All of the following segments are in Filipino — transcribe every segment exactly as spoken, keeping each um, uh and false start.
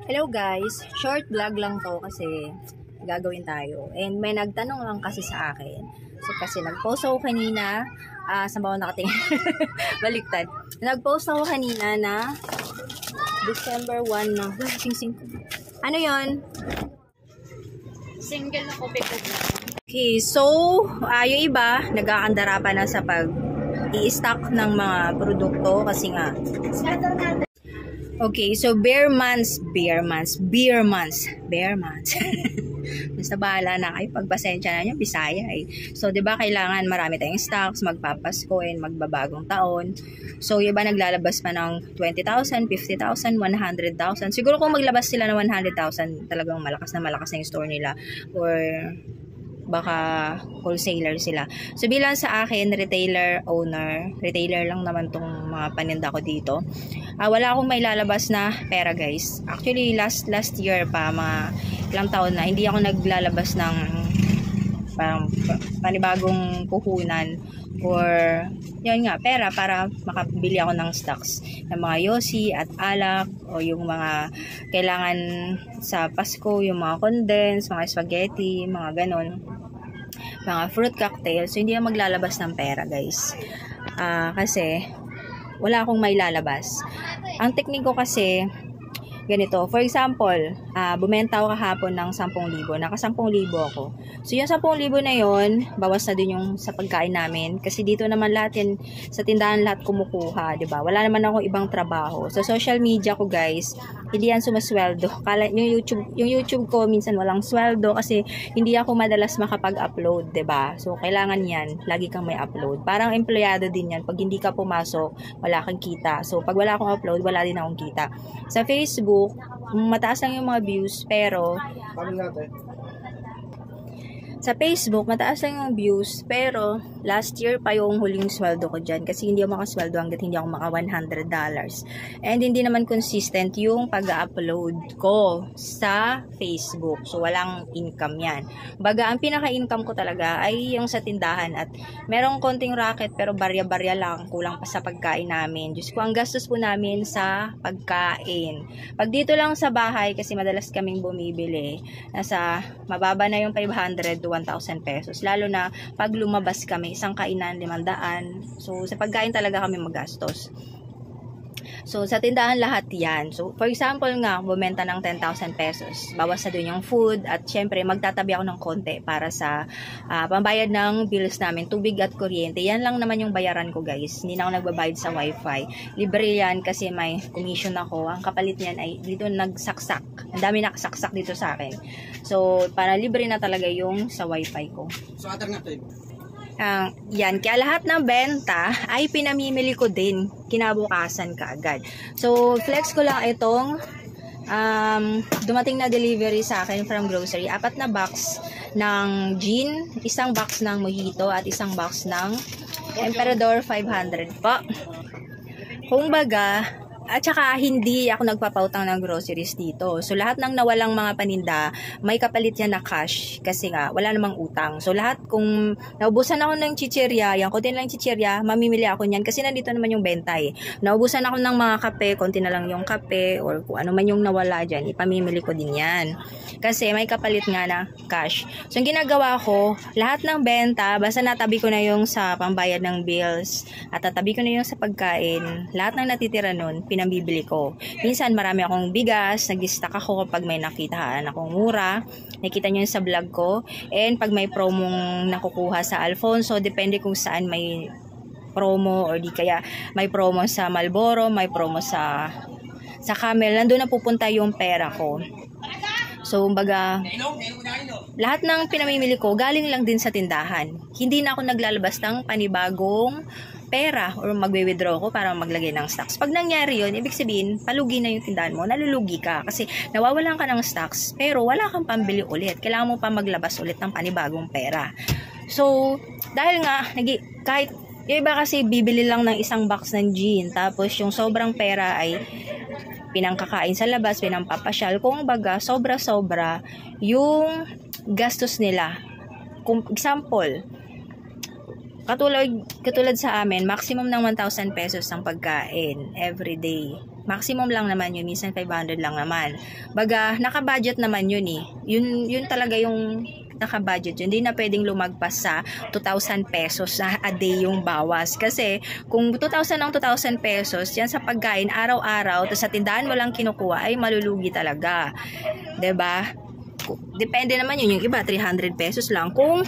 Hello guys, short vlog lang to kasi gagawin tayo. And may nagtanong lang kasi sa akin. So kasi nag-post ako kanina, ah, uh, saan ba ako nakatingin? Baliktad. Nag-post ako kanina na December first na. Sing-sing. Ano yon? Single na kopi ko. Okay, so uh, yung iba, nag-aandara pa na sa pag i-stock ng mga produkto kasi nga okay, so bear months, bear months, bear months, bear months. Basta bahala na kayo, pagpasensya na nyo, Bisaya eh. So, di ba kailangan marami tayong stocks, magpapasko and magbabagong taon. So, yung iba naglalabas pa ng twenty thousand, fifty thousand, one hundred thousand. Siguro kung maglabas sila ng one hundred thousand, talagang malakas na malakas na yung store nila. Or baka wholesaler sila. So bilang sa akin, retailer owner, retailer lang naman tong mga paninda ko dito. Uh, wala akong may lalabas na pera guys. Actually last last year pa, mga ilang taon na, hindi ako naglalabas ng parang panibagong puhunan or yun nga, pera para makabili ako ng stocks ng mga yosi at alak o yung mga kailangan sa Pasko, yung mga condensed, mga spaghetti, mga ganon, mga fruit cocktail. So hindi ako maglalabas ng pera guys, uh, kasi wala akong may lalabas. Ang technique ko kasi ganito, for example, uh, bumenta ako kahapon ng ten thousand, naka ten thousand ako. So yung ten thousand na yon, bawas na din yung sa pagkain namin kasi dito naman lahat yan, sa tindahan lahat kumukuha, 'di ba? Wala naman ako ibang trabaho. So social media ko guys, hindi yan sumasweldo. Kala yung YouTube, yung YouTube ko minsan walang sweldo kasi hindi ako madalas makapag-upload, 'di ba? So kailangan yan, lagi kang may upload. Parang empleyado din yan, pag hindi ka pumasok, wala kang kita. So pag wala akong upload, wala din akong kita. Sa Facebook, mataas lang yung mga views, pero sa Facebook, mataas lang yung views, pero last year pa yung huling sweldo ko dyan kasi hindi ako makasweldo hanggat hindi ako maka one hundred dollars. And hindi naman consistent yung pag-upload ko sa Facebook. So, walang income yan. Baga, ang pinaka-income ko talaga ay yung sa tindahan at merong konting racket pero barya-barya lang, kulang pa sa pagkain namin. Diyos ko, ang gastos po namin sa pagkain. Pag dito lang sa bahay, kasi madalas kaming bumibili, nasa mababa na yung five hundred one thousand pesos. Lalo na pag lumabas kami, isang kainan, limandaan. So, sa pagkain talaga kami magastos. So, sa tindahan lahat yan. So, for example nga, bumenta ng ten thousand pesos. Bawas na dun yung food at syempre, magtatabi ako ng konti para sa uh, pambayad ng bills namin, tubig at kuryente. Yan lang naman yung bayaran ko guys. Hindi na ako nagbabayad sa wifi. Libre yan kasi may commission ako. Ang kapalit niyan ay dito nagsaksak. Ang dami nakasaksak dito sa akin. So, para libre na talaga yung sa wifi ko. So, atang nga to Uh, yan, kaya lahat ng benta ay pinamimili ko din kinabukasan kaagad. So, flex ko lang itong um, dumating na delivery sa akin from grocery. Apat na box ng gin, isang box ng mojito, at isang box ng Emperador five hundred po. Kung baga, at saka hindi ako nagpapautang ng groceries dito. So lahat ng nawalang mga paninda, may kapalit yan na cash kasi nga wala namang utang. So lahat kung naubusan ako ng chichirya, yan konti lang chichirya, mamimili ako niyan kasi nandito naman yung benta eh. Naubusan ako ng mga kape, konti na lang yung kape or kung ano man yung nawala diyan, ipamimili ko din yan. Kasi may kapalit nga na cash. So ang ginagawa ko, lahat ng benta, basta natabi ko na yung sa pambayad ng bills at tatabi ko na yung sa pagkain, lahat ng natitira nun, pinambibili ko. Minsan marami akong bigas, nag-stock ako kapag may nakitaan akong mura. Nakita nyo sa vlog ko. And pag may promong nakukuha sa Alfonso, depende kung saan may promo or di kaya may promo sa Marlboro, may promo sa sa Camel, nandun na pupunta yung pera ko. So, baga, lahat ng pinamimili ko, galing lang din sa tindahan. Hindi na ako naglalabas ng panibagong pera or magwe-withdraw ko para maglagay ng stocks. Pag nangyari yun, ibig sabihin, palugi na yung tindahan mo, nalulugi ka kasi nawawalan ka ng stocks pero wala kang pambili ulit. Kailangan mo pa maglabas ulit ng panibagong pera. So, dahil nga, nagi, kahit yung iba kasi bibili lang ng isang box ng gin tapos yung sobrang pera ay pinangkakain sa labas, pinampapasyal. Kung baga, sobra-sobra yung gastos nila. Kung example, katulad, katulad sa amin, maximum ng one thousand pesos ang pagkain every day. Maximum lang naman yun, minsan five hundred lang naman. Baga, naka-budget naman yun eh. Yun, yun talaga yung naka-budget yun. Hindi na pwedeng lumagpas sa two thousand pesos na a day yung bawas. Kasi kung two thousand ang two thousand pesos, yan sa pagkain araw-araw, tapos sa tindahan mo lang kinukuha, ay malulugi talaga. 'Di ba? Depende naman yun. Yung iba, three hundred pesos lang. Kung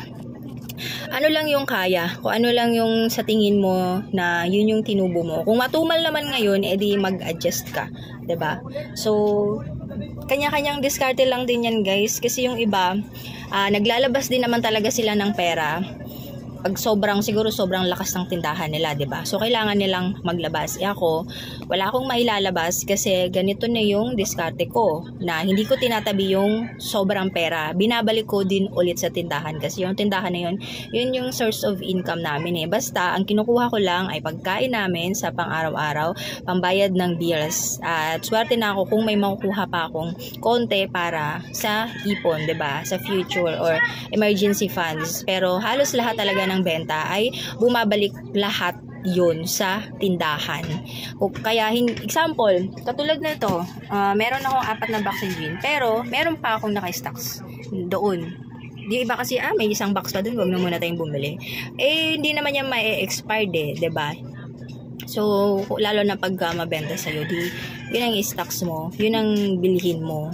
ano lang yung kaya, kung ano lang yung sa tingin mo na yun yung tinubo mo. Kung matumal naman ngayon, edi mag-adjust ka. 'Di ba? So, kanya-kanyang diskarte lang din yan guys. Kasi yung iba, uh, naglalabas din naman talaga sila ng pera pag sobrang, siguro sobrang lakas ng tindahan nila, 'di ba? So kailangan nilang maglabas. E ako, wala akong mailalabas kasi ganito na yung diskarte ko, na hindi ko tinatabi yung sobrang pera. Binabalik ko din ulit sa tindahan kasi yung tindahan na yun, yun yung source of income namin eh. Basta ang kinukuha ko lang ay pagkain namin sa pang-araw-araw, pambayad ng bills. At swerte na ako kung may makukuha pa akong konti para sa ipon, 'di ba? Sa future or emergency funds. Pero halos lahat talaga ng benta ay bumabalik lahat yun sa tindahan. O kaya, example, katulad na ito, uh, meron akong apat na box ng gin, pero meron pa akong naka-stocks doon. Di iba kasi, ah, may isang box pa doon, wag na muna tayong bumili. Eh, hindi naman yan ma-expired eh, diba? So, lalo na pag uh, mabenta sa'yo, di, yun ang stocks mo, yun ang bilhin mo.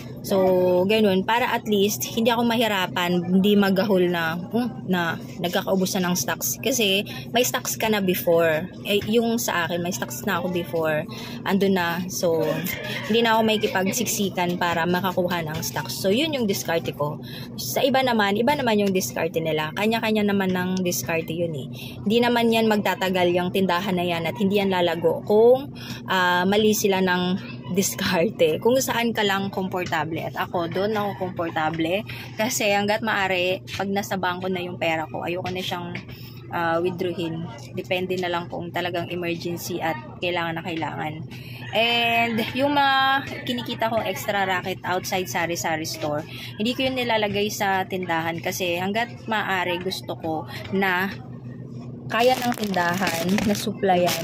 So, ganun, para at least hindi ako mahirapan, hindi magahol na uh, na nagkakaubos na ng stocks. Kasi may stocks ka na before. Eh, yung sa akin, may stocks na ako before. Ando na. So, hindi na ako may kipagsiksikan para makakuha ng stocks. So, yun yung diskarte ko. Sa iba naman, iba naman yung diskarte nila. Kanya-kanya naman ng diskarte yun eh. Hindi naman yan magtatagal yung tindahan na yan at hindi yan lalago kung uh, mali sila ng diskarte. Kung saan ka lang komportable. At ako, doon ako komportable. Kasi hanggat maaari, pag nasa bangko na yung pera ko, ayoko na siyang uh, withdrawin. Depende na lang kung talagang emergency at kailangan na kailangan. And yung mga kinikita kong extra racket outside sari-sari store, hindi ko yun nilalagay sa tindahan kasi hanggat maaari gusto ko na kaya ng tindahan na supplyan.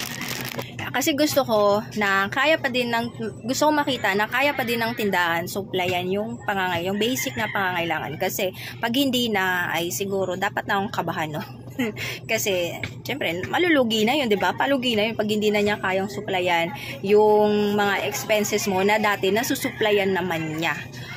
Kasi gusto ko na kaya pa din ng, gusto ko makita na kaya pa din ng tindahan supplyan yung pangangay, yung basic na pangangailangan. Kasi pag hindi na, ay siguro dapat na akong kabahan, no? Kasi syempre malulugi na yun, 'di ba? Palugi na yun pag hindi na niya kayang supplyan yung mga expenses mo na dati nasusupplyan naman niya.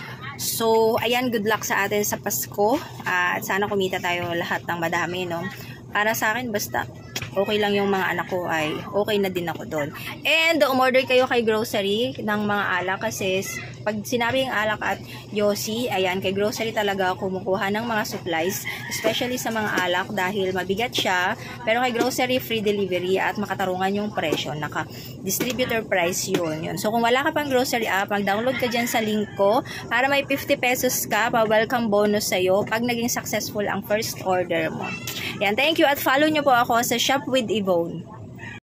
So, ayan, good luck sa atin sa Pasko. At uh, sana kumita tayo lahat ng madami, no? Para sa akin, basta okay lang yung mga anak ko, ay okay na din ako doon. And umorder kayo kay grocery ng mga alak kasi pag sinabi yung alak at yosi, ayan, kay grocery talaga kumukuha ng mga supplies, especially sa mga alak dahil mabigat siya, pero kay grocery free delivery at makatarungan yung presyo, naka distributor price yun, yun. So kung wala ka pang grocery app, mag-download ka dyan sa link ko para may fifty pesos ka pa welcome bonus sa'yo pag naging successful ang first order mo. Yan, thank you at follow nyo po ako sa Shop with Yvonne.